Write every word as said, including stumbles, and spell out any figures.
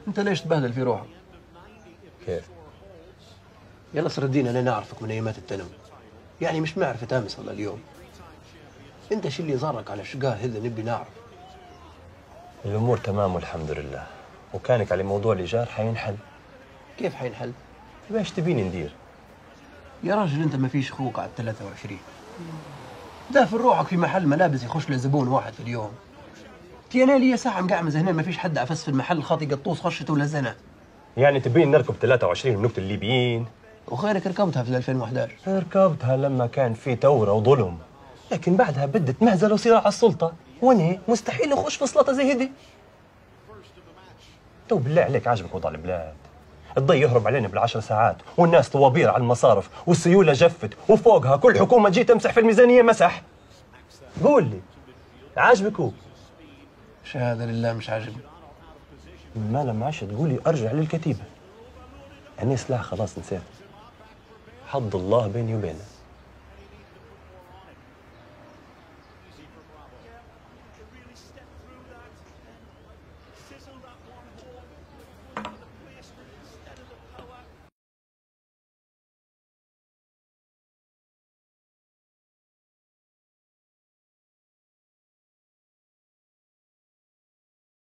انت ليش تبهدل في روحك؟ كيف؟ يا نصر الدين انا نعرفك من ايامات التنم، يعني مش معرفة امس ولا اليوم. انت شو اللي زارك على الشقاه هذا نبي نعرف. الامور تمام والحمد لله، وكانك على موضوع الايجار حينحل. كيف حينحل؟ باش تبيني ندير؟ يا راجل انت ما فيش اخوك على ثلاثة وعشرين، دافن روحك في محل ملابس يخش له زبون واحد في اليوم. تي انا لي ساعه مقعمز هنا ما فيش حد عفس في المحل، خاطي قطوس خشته ولا زنا. يعني تبين نركب ثلاثة وعشرين ونقتل الليبيين؟ وخيرك ركبتها في ألفين وأحد عشر. ركبتها لما كان في ثوره وظلم، لكن بعدها بدت مهزله وصراع على السلطه، وانا مستحيل نخش في سلطه زي هدي. تو بالله عليك عاجبك وضع البلاد؟ الضي يهرب علينا بالعشر ساعات، والناس طوابير على المصارف، والسيوله جفت، وفوقها كل حكومه تجي تمسح في الميزانيه مسح. قول لي عاجبك هو؟ شهاده لله مش عاجبني. ما لما عادش تقولي ارجع للكتيبه. يعني سلاح خلاص نسيت، حظ الله بيني وبينك.